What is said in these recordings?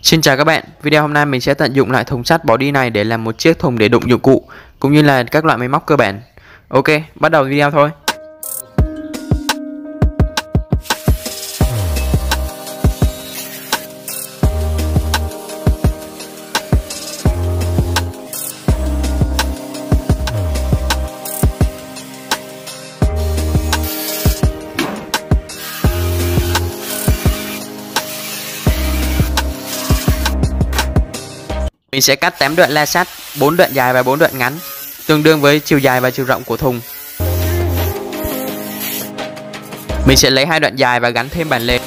Xin chào các bạn, video hôm nay mình sẽ tận dụng lại thùng sắt bỏ đi này để làm một chiếc thùng để đựng dụng cụ cũng như là các loại máy móc cơ bản. Ok, bắt đầu video thôi. Mình sẽ cắt 8 đoạn la sắt, 4 đoạn dài và 4 đoạn ngắn, tương đương với chiều dài và chiều rộng của thùng. Mình sẽ lấy 2 đoạn dài và gắn thêm bản lề.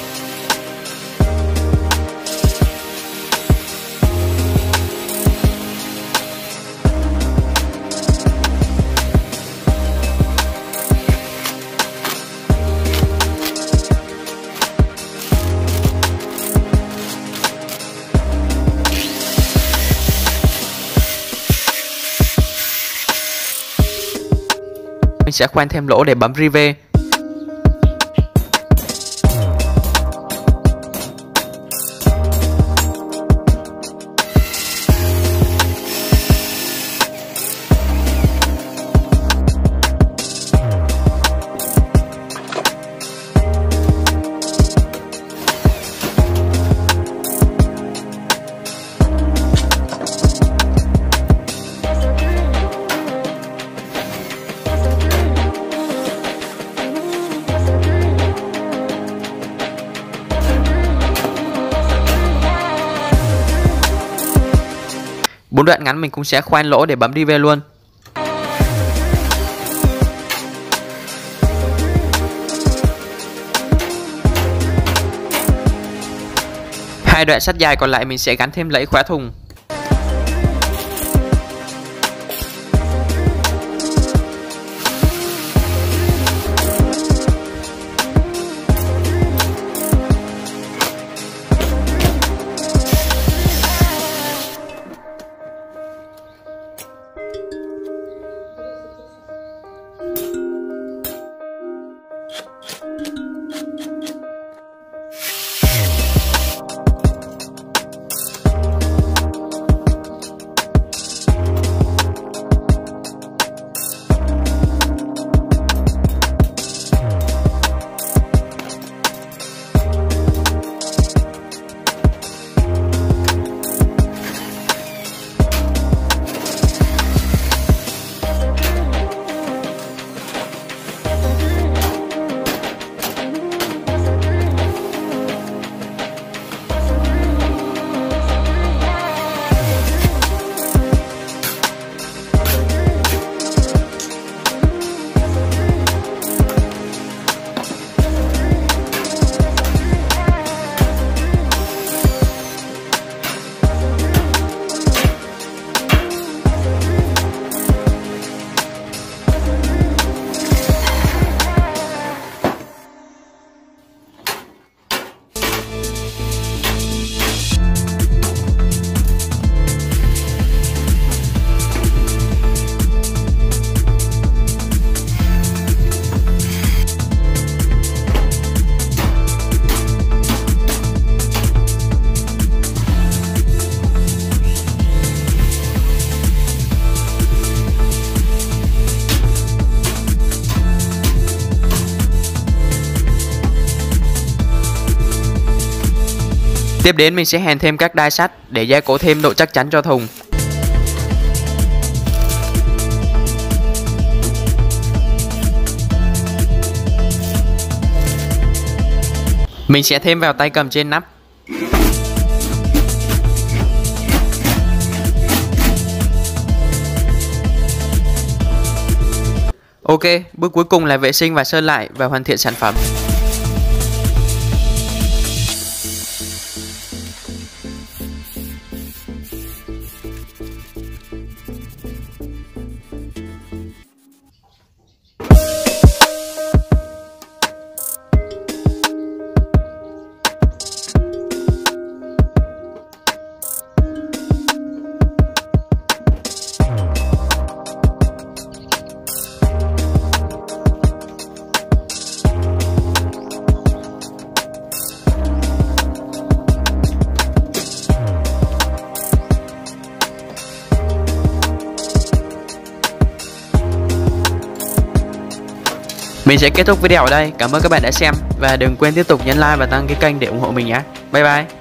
Mình sẽ khoan thêm lỗ để bấm rivet. Bốn đoạn ngắn mình cũng sẽ khoan lỗ để bấm rivet luôn. Hai đoạn sắt dài còn lại mình sẽ gắn thêm lẫy khóa thùng. Tiếp đến mình sẽ hàn thêm các đai sắt để gia cố thêm độ chắc chắn cho thùng. Mình sẽ thêm vào tay cầm trên nắp. Ok, bước cuối cùng là vệ sinh và sơn lại và hoàn thiện sản phẩm. Mình sẽ kết thúc video ở đây. Cảm ơn các bạn đã xem và đừng quên tiếp tục nhấn like và đăng ký kênh để ủng hộ mình nhé. Bye bye.